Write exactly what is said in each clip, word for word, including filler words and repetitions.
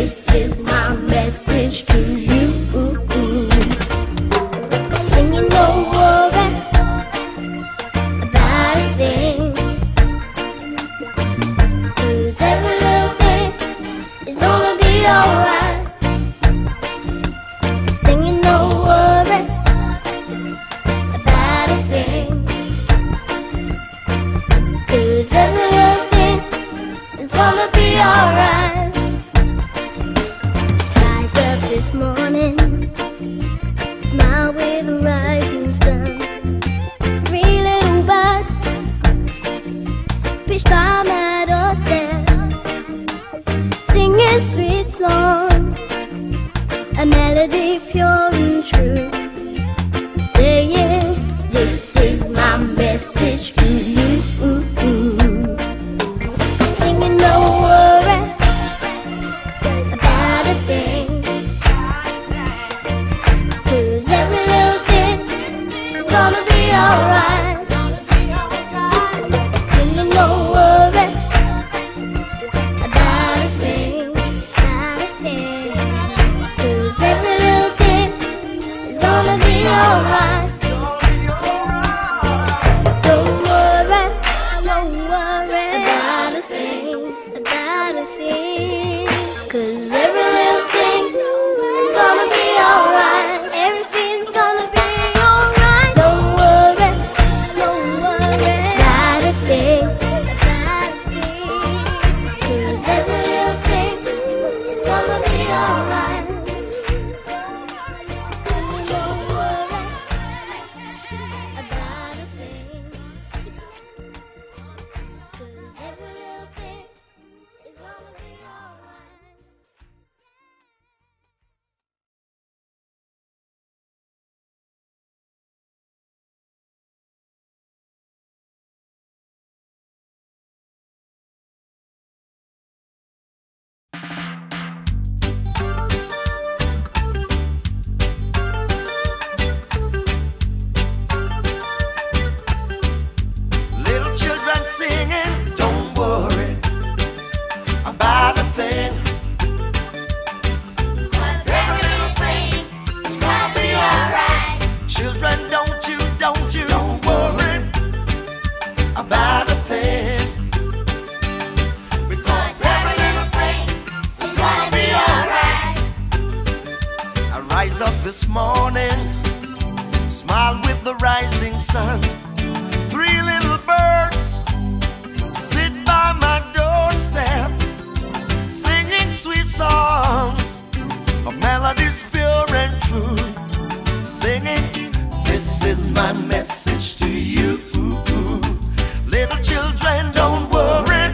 This is my message to you. Singing don't worry about a thing, 'cause every little thing is gonna be alright. Singing don't worry about a thing, 'cause every little thing is gonna be alright. Rise up this morning, smile with the rising sun. Three little birds pitched by my doorstep, singing sweet songs, a melody pure and true, saying, this is my message to you. Singing don't worry about a thing, 'cause every little thing is gonna be alright. Singing don't worry about a thing, about a thing, 'cause every little thing is gonna be alright. Don't worry, don't worry about a thing, about a thing, 'cause every little thing is gonna be alright. Everything's gonna be alright. Don't worry, don't worry about a thing, about a thing, 'cause every little thing is gonna be alright. Don't worry about a thing, 'cause every little thing is gonna be alright. Little children singing, don't worry about a thing, 'cause every little thing is gonna be alright. Children, don't you, don't you, don't worry about a thing, because every little thing is gonna be alright. I rise up this morning, smile with the rising sun. Three little birds sit by my doorstep, singing sweet songs of melodies pure and true, singing, this is my message to you. Little children, don't worry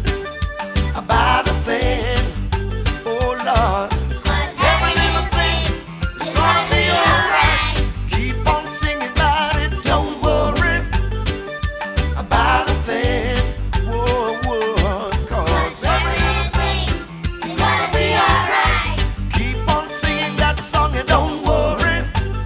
about a thing, oh Lord, 'cause every little thing is gonna be alright. Keep on singing about it, don't worry about a thing, whoa, whoa, 'cause every little thing is gonna be alright. Keep on singing that song and don't worry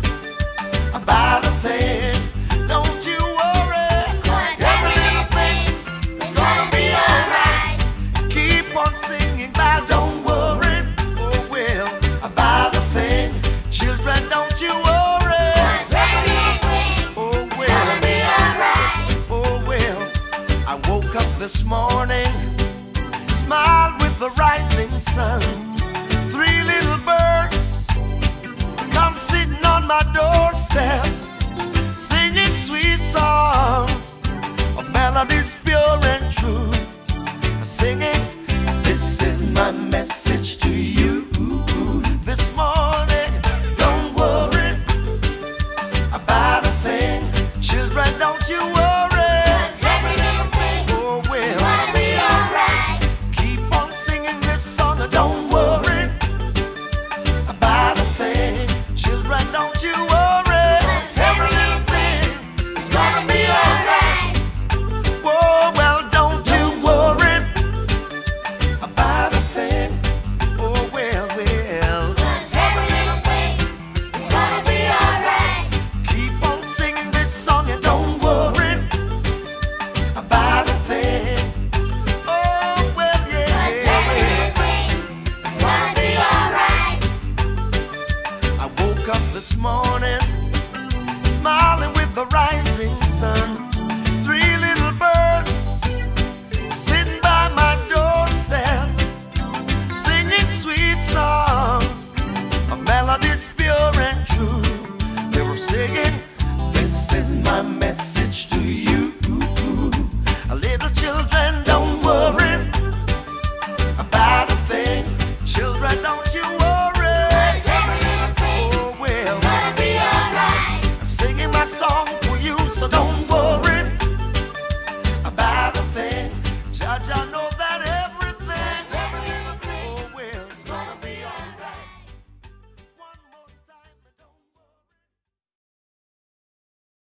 about a thing, don't you worry, 'cause every little thing is gonna be alright. Keep on singing about don't worry, oh well, about a thing. Children, don't you worry, 'cause every little thing oh well, is gonna be alright. Oh well, I woke up this morning, smiled with the rising sun. Three little birds come sitting on my doorsteps, singing sweet songs of melodies pure and true, singing, this is my message to you. This morning, don't worry about a thing. Children, don't you worry, 'cause every little thing oh well, is gonna be alright. Keep on singing this song and don't worry about a thing. Children, don't you worry, 'cause every little thing is gonna be alright. Whoa, well, don't you worry about a thing. this morning, smiling with the rising sun.